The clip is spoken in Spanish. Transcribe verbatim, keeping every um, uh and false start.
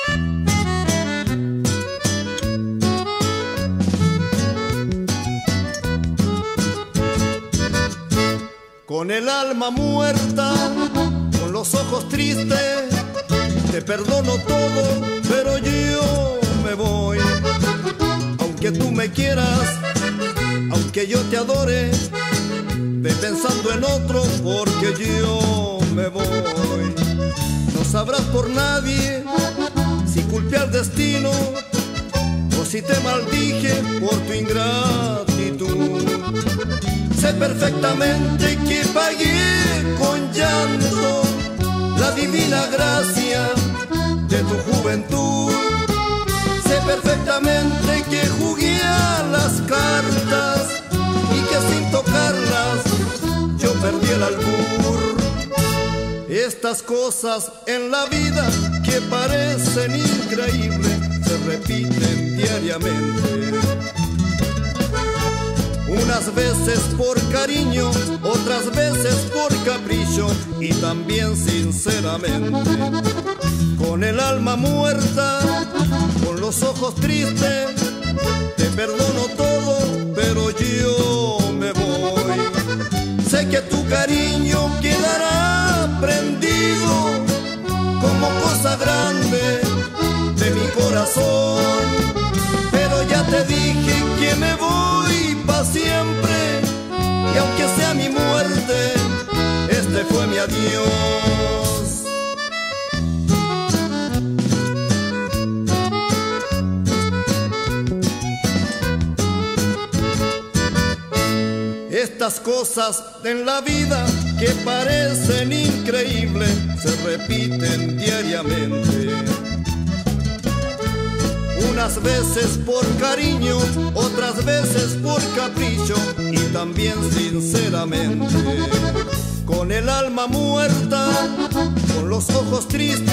Con el alma muerta, con los ojos tristes, te perdono todo, pero yo me voy. Aunque tú me quieras, aunque yo te adore, ve pensando en otro porque yo me voy. No sabrás por nadie si culpé al destino o si te maldije por tu ingratitud. Sé perfectamente que pagué con llanto la divina gracia de tu juventud. Sé perfectamente que jugué a las cartas y que sin tocarlas yo perdí el albur. Estas cosas en la vida que parecen increíbles se repiten diariamente. Unas veces por cariño, otras veces por capricho y también sinceramente. Con el alma muerta, con los ojos tristes, te perdono todo, pero yo me voy. Sé que tu cariño quedará prendido como cosa grande de mi corazón, pero ya te dije que me voy pa' siempre, y aunque sea mi muerte, este fue mi adiós. Estas cosas en la vida que parecen increíbles se repiten diariamente. Unas veces por cariño, otras veces por capricho y también sinceramente. Con el alma muerta, con los ojos tristes,